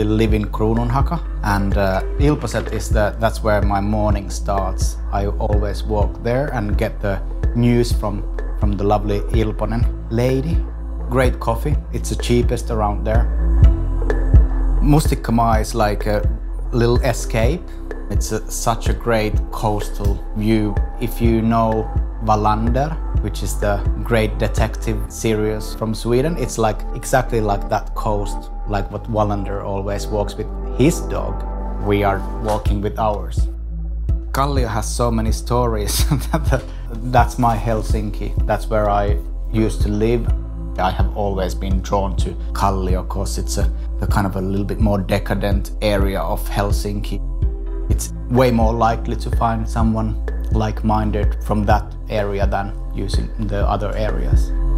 live in Kruununhaka, and Ilposet is that's where my morning starts. I always walk there and get the news from the lovely Ilponen lady. Great coffee, it's the cheapest around there. Mustikkamaa is like a little escape. It's such a great coastal view. If you know Wallander, which is the great detective series from Sweden, it's like exactly like that coast, like what Wallander always walks with his dog. We are walking with ours. Kallio has so many stories. That's my Helsinki. That's where I used to live. I have always been drawn to Kallio because it's a kind of a little bit more decadent area of Helsinki. It's way more likely to find someone like-minded from that area than using the other areas.